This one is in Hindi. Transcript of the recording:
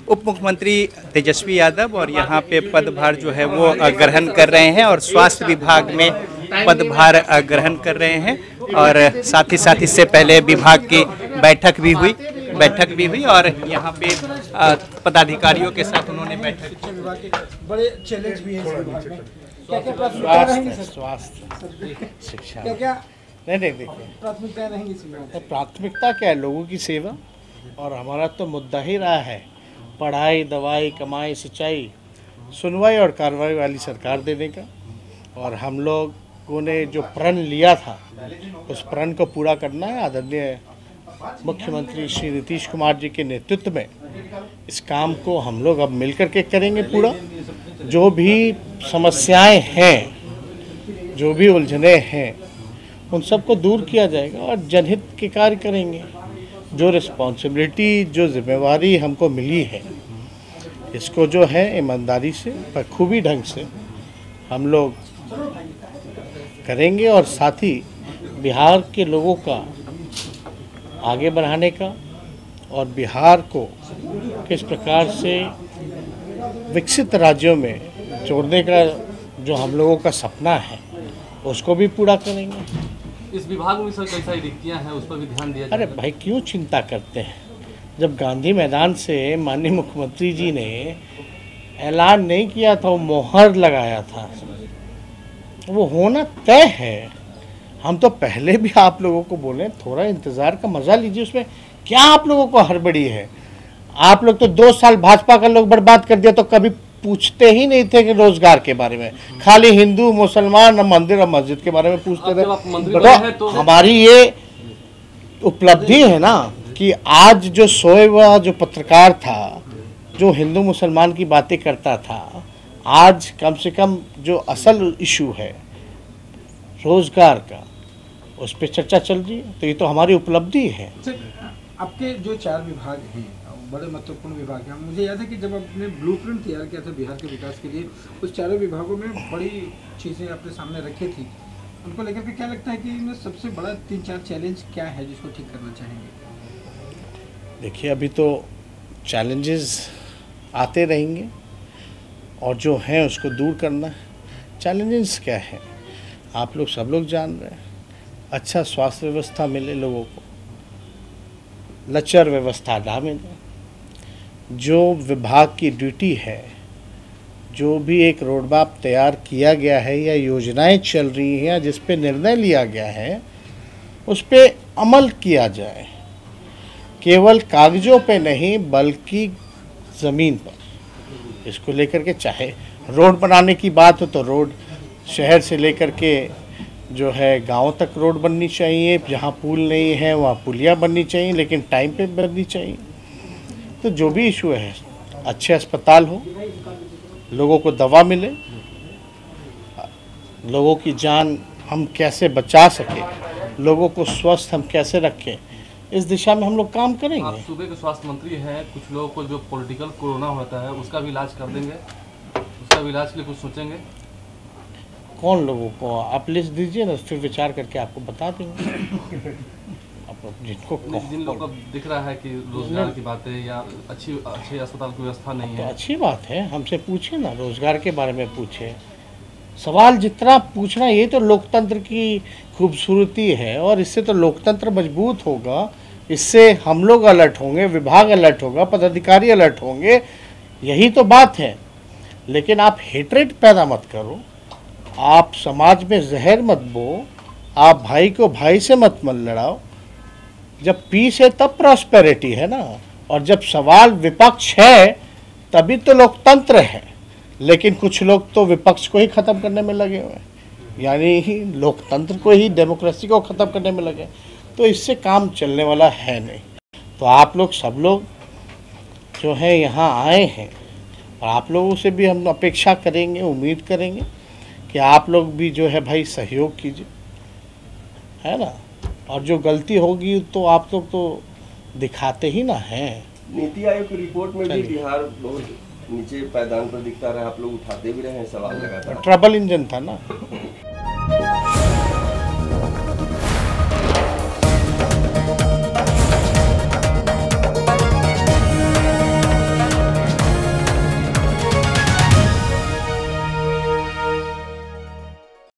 उप मुख्यमंत्री तेजस्वी यादव और यहाँ पे पदभार जो है वो ग्रहण कर रहे हैं और स्वास्थ्य विभाग में पदभार ग्रहण कर रहे हैं। और साथ ही इससे पहले विभाग की बैठक भी हुई और यहाँ पे पदाधिकारियों के साथ उन्होंने बैठक। बड़े चैलेंज भी है स्वास्थ्य शिक्षा क्या नहीं देखिए प्राथमिकता रहेंगी। प्राथमिकता क्या है? लोगों की सेवा। और हमारा तो मुद्दा ही रहा है पढ़ाई, दवाई, कमाई, सिंचाई, सुनवाई और कार्रवाई वाली सरकार देने का। और हम लोगों ने जो प्रण लिया था उस प्रण को पूरा करना है। आदरणीय मुख्यमंत्री श्री नीतीश कुमार जी के नेतृत्व में इस काम को हम लोग अब मिलकर के करेंगे पूरा। जो भी समस्याएं हैं, जो भी उलझने हैं, उन सबको दूर किया जाएगा और जनहित के कार्य करेंगे। जो रिस्पॉन्सिबिलिटी, जो जिम्मेवारी हमको मिली है, इसको जो है ईमानदारी से, बखूबी ढंग से हम लोग करेंगे। और साथ ही बिहार के लोगों का आगे बढ़ाने का और बिहार को किस प्रकार से विकसित राज्यों में जोड़ने का जो हम लोगों का सपना है उसको भी पूरा करेंगे। इस विभाग में सर कई सारी रिक्तियाँ हैं, उस पर भी ध्यान दिया जाए। अरे भाई, क्यों चिंता करते हैं? जब गांधी मैदान से माननीय मुख्यमंत्री जी ने ऐलान नहीं किया था, वो मोहर लगाया था, वो होना तय है। हम तो पहले भी आप लोगों को बोले थोड़ा इंतज़ार का मजा लीजिए। उसमें क्या आप लोगों को हड़बड़ी है? आप लोग तो 2 साल भाजपा का लोग बर्बाद कर दिया, तो कभी पूछते ही नहीं थे कि रोजगार के बारे में। खाली हिंदू, मुसलमान, मंदिर और मस्जिद के बारे में पूछते थे। तो हमारी ये उपलब्धि है ना कि आज जो सोए हुआ जो पत्रकार था, जो हिंदू मुसलमान की बातें करता था, आज कम से कम जो असल इशू है रोजगार का, उस पर चर्चा चल रही है। तो ये तो हमारी उपलब्धि है। आपके जो 4 विभाग हैं, बड़े महत्वपूर्ण विभाग हैं। मुझे याद है कि जब आपने ब्लूप्रिंट तैयार किया था बिहार के विकास के लिए, उस 4 विभागों में बड़ी चीज़ें अपने सामने रखी थी। उनको लेकर के क्या लगता है कि इनमें सबसे बड़ा 3-4 चैलेंज क्या है जिसको ठीक करना चाहेंगे? देखिए, अभी तो चैलेंजेस आते रहेंगे और जो हैं उसको दूर करना है। चैलेंजेस क्या है? आप लोग सब लोग जान रहे हैं। अच्छा स्वास्थ्य व्यवस्था मिले लोगों को, लचर व्यवस्था ना मिले, जो विभाग की ड्यूटी है, जो भी एक रोडमैप तैयार किया गया है या योजनाएं चल रही हैं या जिस पे निर्णय लिया गया है, उस पे अमल किया जाए। केवल कागजों पे नहीं बल्कि ज़मीन पर। इसको लेकर के चाहे रोड बनाने की बात हो तो रोड शहर से लेकर के जो है गांव तक रोड बननी चाहिए। जहां पुल नहीं है वहां पुलिया बननी चाहिए, लेकिन टाइम पे बननी चाहिए। तो जो भी इशू है, अच्छे अस्पताल हो, लोगों को दवा मिले, लोगों की जान हम कैसे बचा सके, लोगों को स्वस्थ हम कैसे रखें, इस दिशा में हम लोग काम करेंगे। आप सूबे के स्वास्थ्य मंत्री हैं, कुछ लोगों को जो पॉलिटिकल कोरोना होता है उसका भी इलाज कर देंगे, उसका भी इलाज के लिए कुछ सोचेंगे? कौन लोगों को? आप लिस्ट दीजिए ना, फिर विचार करके आपको बता देंगे। जिनको जिन लोगों को दिख रहा है कि रोजगार की बातें या अच्छी अस्पताल की व्यवस्था नहीं है, तो अच्छी बात है, हमसे पूछे ना, रोजगार के बारे में पूछे। सवाल जितना पूछना, ये तो लोकतंत्र की खूबसूरती है और इससे तो लोकतंत्र मजबूत होगा। इससे हम लोग अलर्ट होंगे, विभाग अलर्ट होगा, पदाधिकारी अलर्ट होंगे, यही तो बात है। लेकिन आप हेट्रेड पैदा मत करो, आप समाज में जहर मत बो, आप भाई को भाई से मत लड़ाओ। जब पीस है तब प्रॉस्पेरिटी है ना। और जब सवाल विपक्ष है तभी तो लोकतंत्र है। लेकिन कुछ लोग तो विपक्ष को ही ख़त्म करने में लगे हुए हैं, यानी लोकतंत्र को ही, डेमोक्रेसी को ख़त्म करने में लगे। तो इससे काम चलने वाला है नहीं। तो आप लोग सब लोग जो हैं यहाँ आए हैं, और आप लोगों से भी हम अपेक्षा करेंगे, उम्मीद करेंगे कि आप लोग भी जो है भाई सहयोग कीजिए, है ना। और जो गलती होगी तो आप लोग तो दिखाते ही ना हैं। नीति आयोग की रिपोर्ट में भी बिहार बहुत नीचे पायदान पर दिखता रहा, आप लोग उठाते भी रहे हैं सवाल लगातार। ट्रबल इंजन था ना।